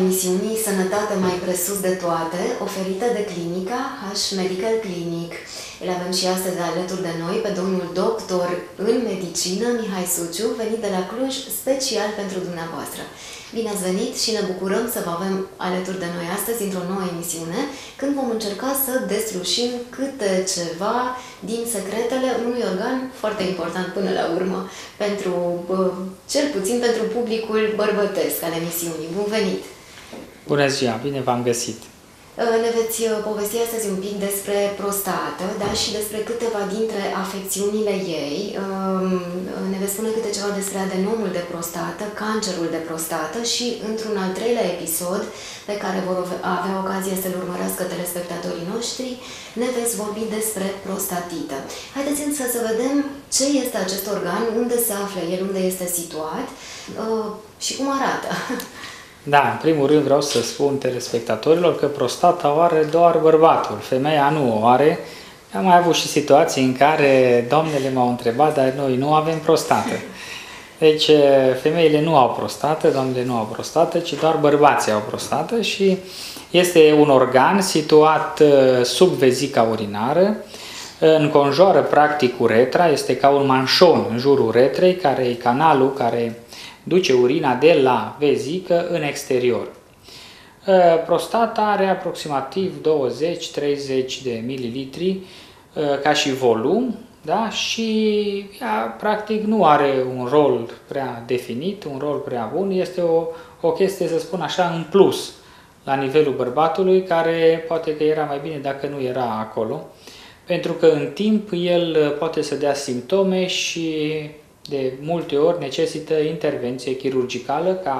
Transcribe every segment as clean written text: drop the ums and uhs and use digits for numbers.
emisiunii Sănătate mai presus de toate, oferită de clinica H Medical Clinic. Îl avem și astăzi alături de noi pe domnul doctor în medicină Mihai Suciu, venit de la Cluj special pentru dumneavoastră. Bine ați venit și ne bucurăm să vă avem alături de noi astăzi într-o nouă emisiune, când vom încerca să deslușim câte ceva din secretele unui organ foarte important până la urmă, pentru, cel puțin pentru publicul bărbătesc al emisiunii. Bun venit! Bună ziua! Bine v-am găsit! Ne veți povesti astăzi un pic despre prostată, dar și despre câteva dintre afecțiunile ei. Ne veți spune câte ceva despre adenomul de prostată, cancerul de prostată și, într-un al treilea episod, pe care vor avea ocazia să-l urmărească telespectatorii noștri, ne veți vorbi despre prostatită. Haideți însă să vedem ce este acest organ, unde se află el, unde este situat și cum arată. Da, în primul rând vreau să spun telespectatorilor că prostata o are doar bărbatul, femeia nu o are. Am mai avut și situații în care doamnele m-au întrebat, dar noi nu avem prostată. Deci femeile nu au prostată, doamnele nu au prostată, ci doar bărbații au prostată și este un organ situat sub vezica urinară, înconjoară practic uretra, este ca un manșon în jurul uretrei, care e canalul care duce urina de la vezică în exterior. Prostata are aproximativ 20-30 de mililitri ca și volum, da? Și ea practic nu are un rol prea definit, un rol prea bun, este o chestie, să spun așa, în plus la nivelul bărbatului, care poate că era mai bine dacă nu era acolo, pentru că în timp el poate să dea simptome și de multe ori necesită intervenție chirurgicală ca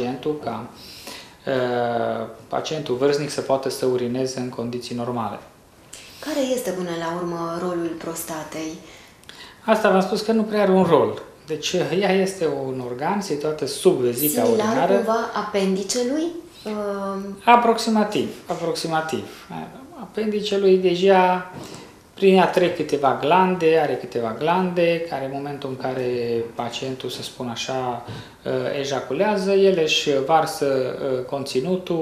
pacientul vârstnic să poată să urineze în condiții normale. Care este până la urmă rolul prostatei? Asta v-am spus că nu prea are un rol. Deci ea este un organ situată sub vezica urinară. Similar cumva apendicelui? Aproximativ. Apendicelui deja prin ea trec câteva glande, are câteva glande, care în momentul în care pacientul, să spun așa, ejaculează, ele își varsă conținutul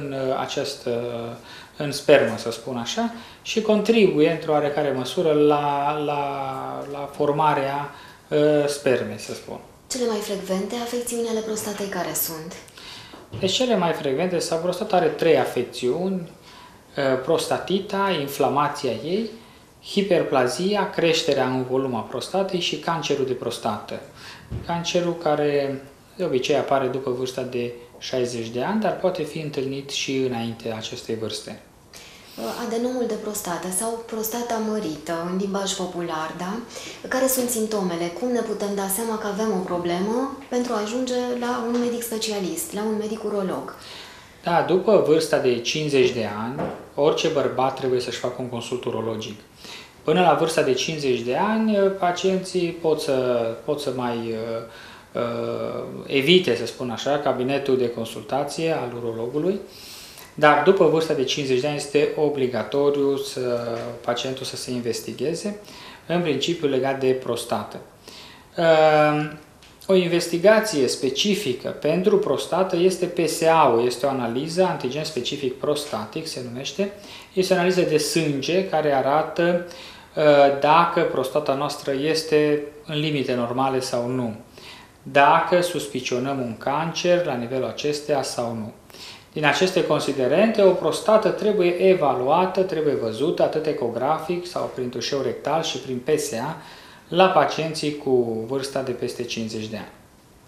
în spermă, să spun așa, și contribuie într-o oarecare măsură la formarea spermei, să spun. Cele mai frecvente afecțiuni ale prostatei care sunt? Deci cele mai frecvente, prostata are 3 afecțiuni: prostatita, inflamația ei, hiperplazia, creșterea în volum a prostatei și cancerul de prostată. Cancerul care de obicei apare după vârsta de 60 de ani, dar poate fi întâlnit și înainte acestei vârste. Adenomul de prostată sau prostata mărită, în limbaj popular, da? Care sunt simptomele? Cum ne putem da seama că avem o problemă pentru a ajunge la un medic specialist, la un medic urolog? Da, după vârsta de 50 de ani, orice bărbat trebuie să-și facă un consult urologic. Până la vârsta de 50 de ani, pacienții pot să mai evite, să spun așa, cabinetul de consultație al urologului, dar după vârsta de 50 de ani este obligatoriu pacientul să se investigheze, în principiu legat de prostată. O investigație specifică pentru prostată este PSA-ul, este o analiză antigen specific prostatic, se numește. Este o analiză de sânge care arată dacă prostata noastră este în limite normale sau nu, dacă suspicionăm un cancer la nivelul acesteia sau nu. Din aceste considerente, o prostată trebuie evaluată, trebuie văzută atât ecografic sau prin tușeu rectal și prin PSA la pacienții cu vârsta de peste 50 de ani.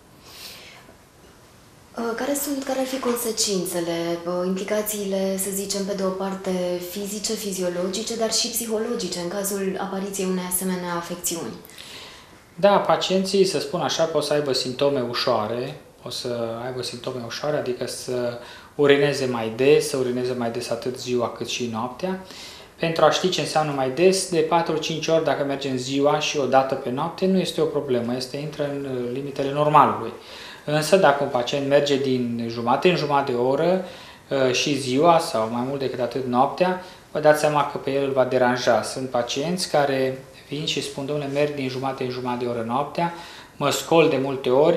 Care ar fi consecințele, implicațiile, să zicem, pe de o parte fizice, fiziologice, dar și psihologice în cazul apariției unei asemenea afecțiuni? Da, pacienții, să spun așa, pot să aibă simptome ușoare, adică să urineze mai des, atât ziua cât și noaptea. Pentru a ști ce înseamnă mai des, de 4-5 ori dacă mergem ziua și o dată pe noapte, nu este o problemă, intră în limitele normalului. Însă dacă un pacient merge din jumătate în jumătate de oră și ziua sau mai mult decât atât noaptea, vă dați seama că pe el îl va deranja. Sunt pacienți care vin și spun: domnule, merg din jumătate în jumătate de oră noaptea, mă scol de multe ori,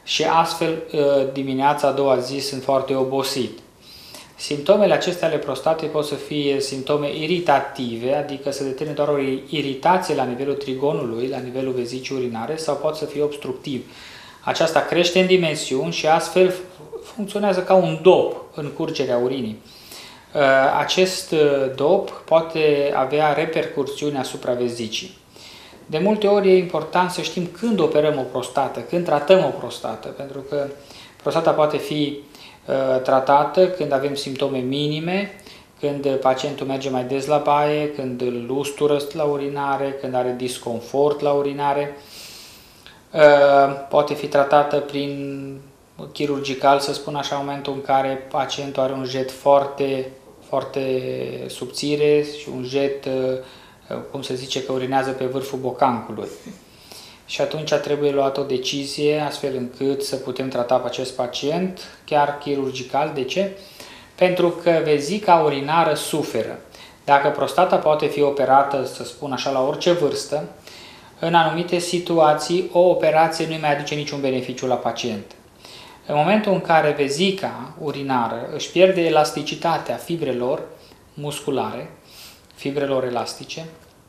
și astfel dimineața a doua zi sunt foarte obosit. Simptomele acestea ale prostatei pot să fie simptome iritative, adică să determine doar o iritație la nivelul trigonului, la nivelul vezicii urinare, sau pot să fie obstructiv. Aceasta crește în dimensiuni și astfel funcționează ca un dop în curgerea urinii. Acest dop poate avea repercursiuni asupra vezicii. De multe ori e important să știm când operăm o prostată, când tratăm o prostată, pentru că prostata poate fi tratată când avem simptome minime, când pacientul merge mai des la baie, când îl ustură la urinare, când are disconfort la urinare. Poate fi tratată prin chirurgical, să spun așa, în momentul în care pacientul are un jet foarte, foarte subțire și un jet, cum se zice, că urinează pe vârful bocancului. Și atunci trebuie luat o decizie astfel încât să putem trata pe acest pacient chiar chirurgical. De ce? Pentru că vezica urinară suferă. Dacă prostata poate fi operată, să spun așa, la orice vârstă, în anumite situații o operație nu mai aduce niciun beneficiu la pacient. În momentul în care vezica urinară își pierde elasticitatea fibrelor musculare, fibrelor elastice,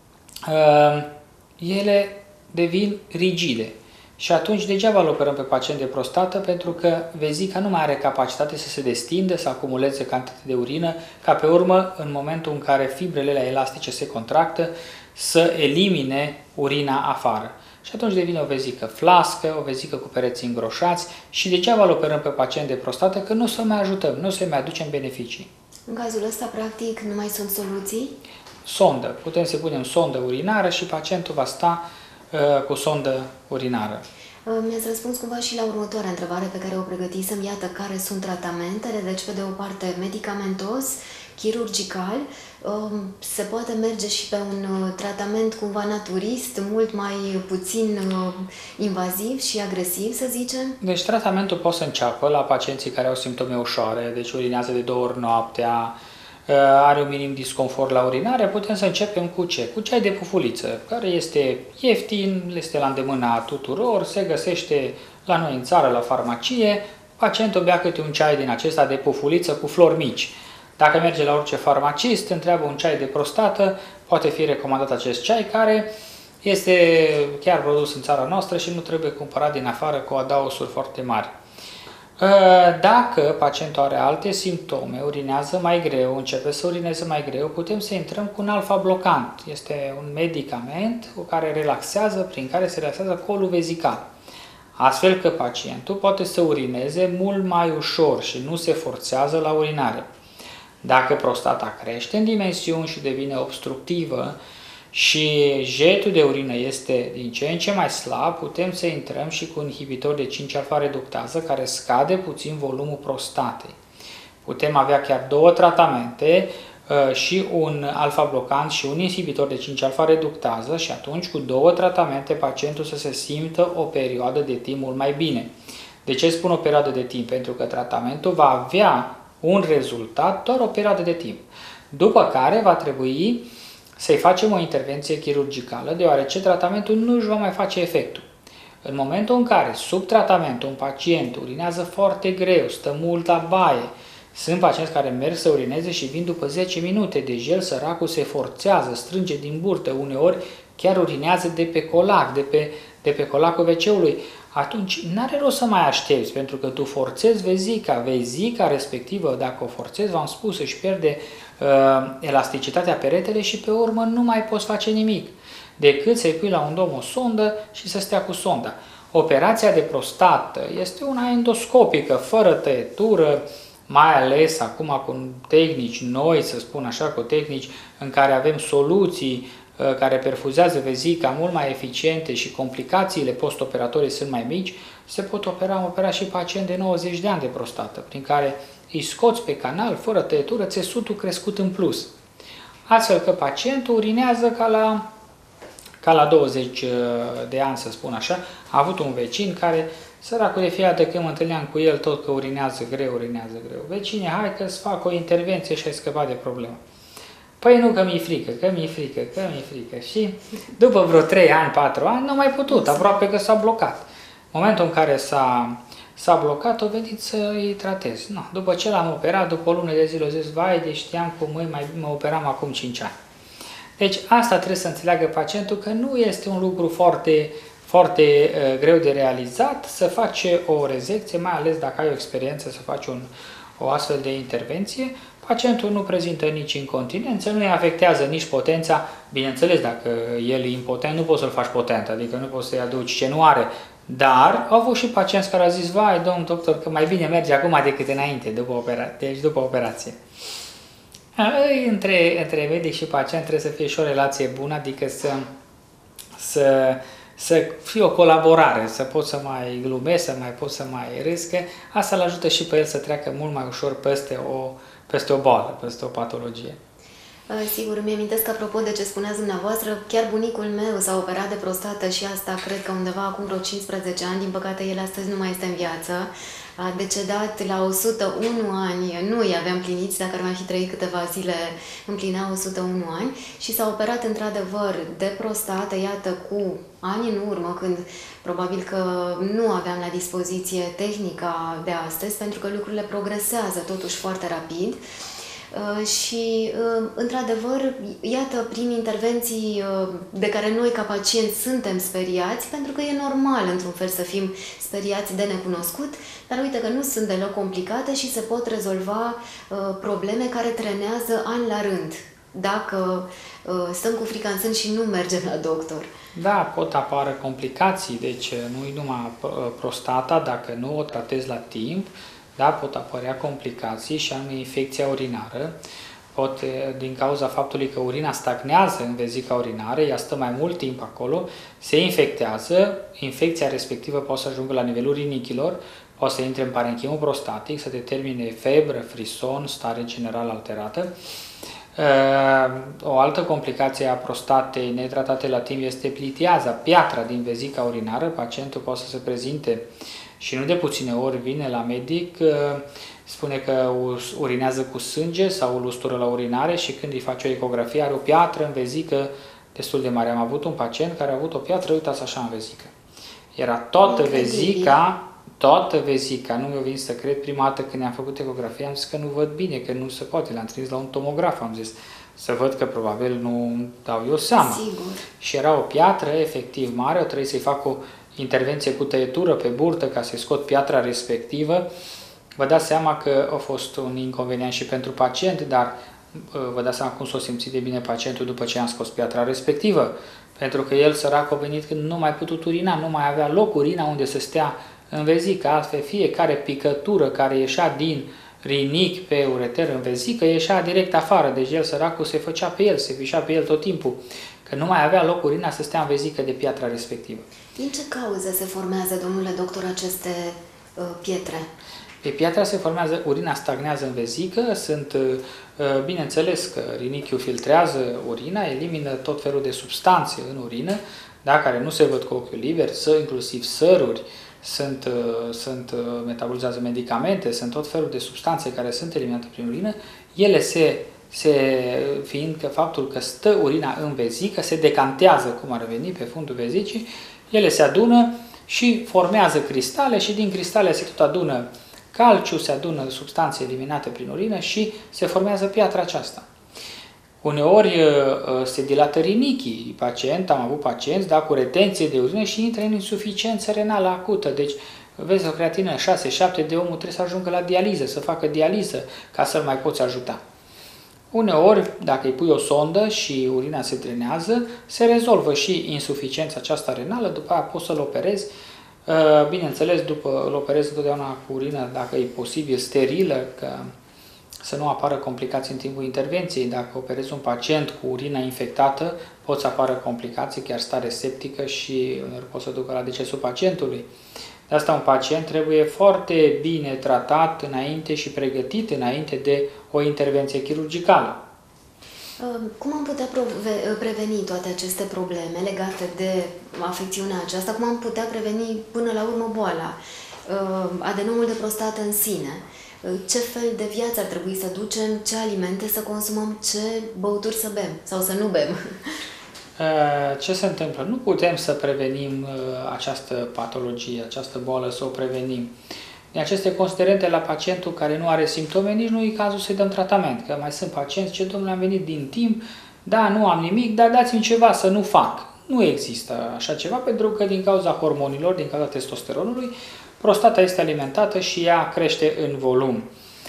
ele devin rigide. Și atunci degeaba îl operăm pe pacient de prostată, pentru că vezica nu mai are capacitate să se destindă, să acumuleze cantitate de urină, ca pe urmă, în momentul în care fibrele elastice se contractă, să elimine urina afară. Și atunci devine o vezică flască, o vezică cu pereți îngroșați și degeaba îl operăm pe pacient de prostată, că nu o să mai ajutăm, nu o să mai aducem beneficii. În cazul ăsta, practic, nu mai sunt soluții? Sondă. Putem să punem sondă urinară și pacientul va sta cu sondă urinară. Mi-ați răspuns cumva și la următoarea întrebare pe care o pregătisem. Iată care sunt tratamentele. Deci, pe de o parte, medicamentos, chirurgical. Se poate merge și pe un tratament cumva naturist, mult mai puțin invaziv și agresiv, să zicem? Deci, tratamentul poate să înceapă la pacienții care au simptome ușoare, deci urinează de 2 ori noaptea, are un minim disconfort la urinare, putem să începem cu ce? Cu ceai de pufuliță, care este ieftin, este la îndemâna tuturor, se găsește la noi în țară, la farmacie. Pacientul bea câte un ceai din acesta de pufuliță cu flori mici. Dacă merge la orice farmacist, întreabă un ceai de prostată, poate fi recomandat acest ceai, care este chiar produs în țara noastră și nu trebuie cumpărat din afară cu adaosuri foarte mari. Dacă pacientul are alte simptome, urinează mai greu, începe să urineze mai greu, putem să intrăm cu un alfa-blocant. Este un medicament care relaxează, prin care se relaxează colul vezical. Astfel că pacientul poate să urineze mult mai ușor și nu se forțează la urinare. Dacă prostata crește în dimensiuni și devine obstructivă și jetul de urină este din ce în ce mai slab, putem să intrăm și cu un inhibitor de 5-alfa-reductază care scade puțin volumul prostatei. Putem avea chiar 2 tratamente, și un alfa-blocant și un inhibitor de 5-alfa-reductază și atunci cu 2 tratamente pacientul să se simtă o perioadă de timp mult mai bine. De ce spun o perioadă de timp? Pentru că tratamentul va avea un rezultat doar o perioadă de timp. După care va trebui să-i facem o intervenție chirurgicală, deoarece tratamentul nu își va mai face efectul. În momentul în care, sub tratament, un pacient urinează foarte greu, stă mult la baie, sunt pacienți care merg să urineze și vin după 10 minute, deci el, săracul, se forțează, strânge din burtă, uneori chiar urinează de pe colac, de pe colacul WC-ului. Atunci n-are rost să mai aștepți, pentru că tu forțezi vezica respectivă, dacă o forțezi, v-am spus, își pierde elasticitatea peretele și pe urmă nu mai poți face nimic, decât să-i pui la un dom o sondă și să stea cu sonda. Operația de prostată este una endoscopică, fără tăietură, mai ales acum cu tehnici noi, să spun așa, cu tehnici în care avem soluții care perfuzează vezica mult mai eficiente și complicațiile postoperatorii sunt mai mici, se pot opera și pacienți de 90 de ani de prostată, prin care îi scoți pe canal, fără tăietură, țesutul crescut în plus. Astfel că pacientul urinează ca la 20 de ani, să spun așa. A avut un vecin care, săracul de fiecare dată când mă întâlneam cu el, tot că urinează greu. Vecine, hai că-ți fac o intervenție și ai scăpat de problemă. Păi nu, că mi-e frică. Și după vreo 3 ani, 4 ani, nu mai putut, aproape că s-a blocat. În momentul în care s-a s-a blocat, o venit să îi tratez. No, după ce l-am operat, după o lună de zile, o zis, vai, deci știam cum mă operam acum 5 ani. Deci asta trebuie să înțeleagă pacientul, că nu este un lucru foarte greu de realizat, să face o rezecție, mai ales dacă ai o experiență să faci o astfel de intervenție. Pacientul nu prezintă nici incontinență, nu îi afectează nici potența. Bineînțeles, dacă el e impotent, nu poți să-l faci potent, adică nu poți să-i aduci ce nu are. Dar au avut și pacienți care au zis, vai, domn doctor, că mai bine merge acum decât înainte, după operație. Între medic și pacient trebuie să fie și o relație bună, adică să fie o colaborare, să pot să mai glumesc, să mai pot să mai râscă. Asta îl ajută și pe el să treacă mult mai ușor peste o boală, peste o patologie. Sigur, îmi amintesc că, apropo de ce spuneați dumneavoastră, chiar bunicul meu s-a operat de prostată și asta cred că undeva acum vreo 15 ani, din păcate el astăzi nu mai este în viață. A decedat la 101 ani, nu i-avea împliniți, dacă ar mai fi trăit câteva zile, împlinea 101 ani și s-a operat într-adevăr de prostată, iată, cu ani în urmă, când probabil că nu aveam la dispoziție tehnica de astăzi, pentru că lucrurile progresează totuși foarte rapid. Și, într-adevăr, iată, prin intervenții de care noi, ca pacienți, suntem speriați, pentru că e normal, într-un fel, să fim speriați de necunoscut, dar uite că nu sunt deloc complicate și se pot rezolva probleme care trenează ani la rând, dacă stăm cu frica în sân și nu mergem la doctor. Da, pot apare complicații, deci nu-i numai prostata, dacă nu o tratezi la timp, da, pot apărea complicații și anume infecția urinară. Din cauza faptului că urina stagnează în vezica urinară, ea stă mai mult timp acolo, se infectează, infecția respectivă poate să ajungă la nivelul rinichilor, poate să intre în parenchimul prostatic, să determine febră, frison, stare general alterată. O altă complicație a prostatei netratate la timp este plitiaza, piatra din vezica urinară. Pacientul poate să se prezinte și nu de puține ori vine la medic, spune că urinează cu sânge sau o lustură la urinare și când îi face o ecografie are o piatră în vezică destul de mare. Am avut un pacient care a avut o piatră, uitați așa, în vezică. Era toată vezica, nu mi-a venit să cred. Prima dată când i-am făcut ecografie am zis că nu văd bine, că nu se poate. L-am trimis la un tomograf, am zis să văd că probabil nu dau eu seama. Sigur. Și era o piatră efectiv mare, o trebuie să-i fac o intervenție cu tăietură pe burtă ca să-i scot piatra respectivă. Vă dați seama că a fost un inconvenient și pentru pacient, dar vă dați seama cum s-a simțit de bine pacientul după ce am scos piatra respectivă. Pentru că el, sărac, a venit când nu mai putut urina, nu mai avea loc urina unde să stea în vezică. Altfel, fiecare picătură care ieșea din rinichi pe ureter în vezică ieșea direct afară. Deci el, săracul, se făcea pe el, se pișea pe el tot timpul. Că nu mai avea loc urina să stea în vezică de piatra respectivă. Din ce cauze se formează, domnule doctor, aceste pietre? Pe piatra se formează, urina stagnează în vezică, bineînțeles că rinichiul filtrează urina, elimină tot felul de substanțe în urină, da, care nu se văd cu ochiul liber, inclusiv săruri, metabolizează medicamente, sunt tot felul de substanțe care sunt eliminate prin urină. Ele fiind că faptul că stă urina în vezică, se decantează, cum ar veni, pe fundul vezicii, ele se adună și formează cristale și din cristale se tot adună calciu, se adună substanțe eliminate prin urină și se formează piatra aceasta. Uneori se dilată rinichii. Am avut pacienți, da, cu retenție de urină și intră în insuficiență renală acută. Deci, vezi, o creatină 6-7 de omul trebuie să ajungă la dializă, să facă dializă ca să-l mai poți ajuta. Uneori, dacă îi pui o sondă și urina se drenează, se rezolvă și insuficiența aceasta renală, după aia poți să-l operezi. Bineînțeles, după îl operezi întotdeauna cu urină, dacă e posibil, sterilă, că să nu apară complicații în timpul intervenției. Dacă operezi un pacient cu urina infectată, pot să apară complicații, chiar stare septică și uneori pot să ducă la decesul pacientului. De asta un pacient trebuie foarte bine tratat înainte și pregătit înainte de o intervenție chirurgicală. Cum am putea preveni toate aceste probleme legate de afecțiunea aceasta? Cum am putea preveni până la urmă boala? Adenomul de prostată în sine. Ce fel de viață ar trebui să ducem? Ce alimente să consumăm? Ce băuturi să bem sau să nu bem? Ce se întâmplă? Nu putem să prevenim această patologie, această boală, să o prevenim. din aceste considerente la pacientul care nu are simptome, nici nu e cazul să-i dăm tratament. Că mai sunt pacienți, ce domnule, am venit din timp, da, nu am nimic, dar dați-mi ceva să nu fac. Nu există așa ceva, pentru că din cauza hormonilor, din cauza testosteronului, prostata este alimentată și ea crește în volum.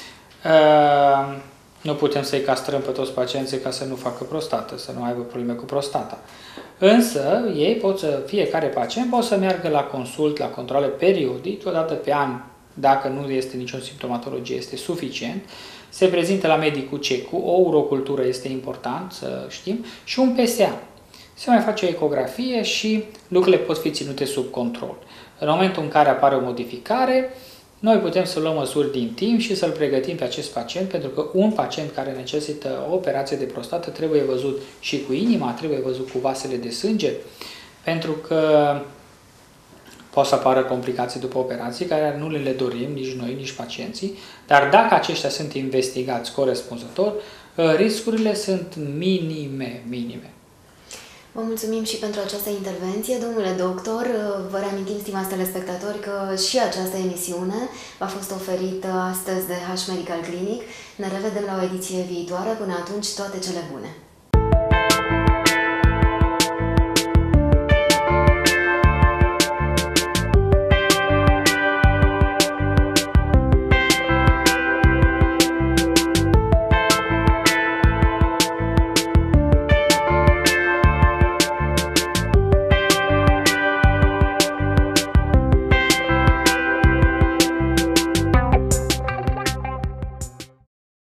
Nu putem să-i castrăm pe toți pacienții ca să nu facă prostată, să nu aibă probleme cu prostata. Însă, ei pot să, fiecare pacient poate să meargă la consult, la controle periodic, o dată pe an, dacă nu este nicio simptomatologie, este suficient. Se prezintă la medicul CECU, o urocultură este important să știm, și un PSA. Se mai face o ecografie și lucrurile pot fi ținute sub control. În momentul în care apare o modificare, noi putem să luăm măsuri din timp și să-l pregătim pe acest pacient, pentru că un pacient care necesită o operație de prostată trebuie văzut și cu inima, trebuie văzut cu vasele de sânge, pentru că pot să apară complicații după operații care nu le dorim nici noi, nici pacienții, dar dacă aceștia sunt investigați corespunzător, riscurile sunt minime. Vă mulțumim și pentru această intervenție, domnule doctor. Vă reamintim, stimați telespectatori, că și această emisiune v-a fost oferită astăzi de H Medical Clinic. Ne revedem la o ediție viitoare. Până atunci, toate cele bune!